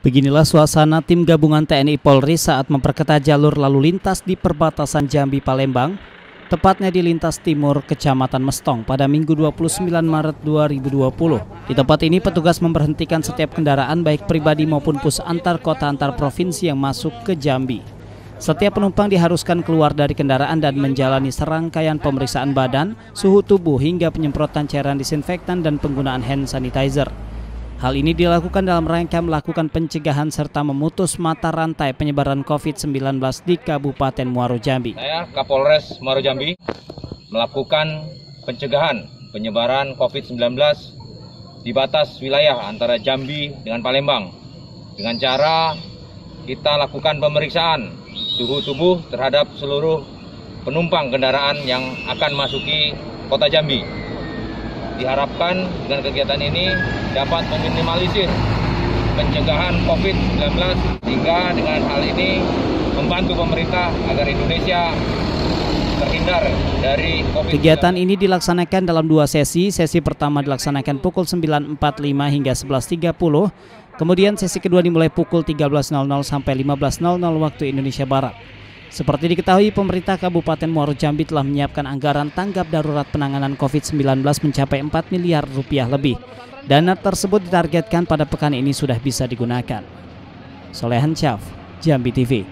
Beginilah suasana tim gabungan TNI Polri saat memperketat jalur lalu lintas di perbatasan Jambi Palembang, tepatnya di lintas timur Kecamatan Mestong pada Minggu 29 Maret 2020. Di tempat ini petugas memberhentikan setiap kendaraan baik pribadi maupun bus antar kota antar provinsi yang masuk ke Jambi. Setiap penumpang diharuskan keluar dari kendaraan dan menjalani serangkaian pemeriksaan badan, suhu tubuh hingga penyemprotan cairan disinfektan dan penggunaan hand sanitizer. Hal ini dilakukan dalam rangka melakukan pencegahan serta memutus mata rantai penyebaran COVID-19 di Kabupaten Muaro Jambi. Saya Kapolres Muaro Jambi melakukan pencegahan penyebaran COVID-19 di batas wilayah antara Jambi dengan Palembang dengan cara kita lakukan pemeriksaan suhu tubuh terhadap seluruh penumpang kendaraan yang akan masuki kota Jambi. Diharapkan dengan kegiatan ini dapat meminimalisir pencegahan COVID-19 sehingga dengan hal ini membantu pemerintah agar Indonesia terhindar dari COVID-19. Kegiatan ini dilaksanakan dalam dua sesi. Sesi pertama dilaksanakan pukul 9.45 hingga 11.30. Kemudian sesi kedua dimulai pukul 13.00 sampai 15.00 waktu Indonesia Barat. Seperti diketahui, pemerintah Kabupaten Muaro Jambi telah menyiapkan anggaran tanggap darurat penanganan COVID-19 mencapai 4 miliar rupiah lebih. Dana tersebut ditargetkan pada pekan ini sudah bisa digunakan. Solehan Syaf, Jambi TV.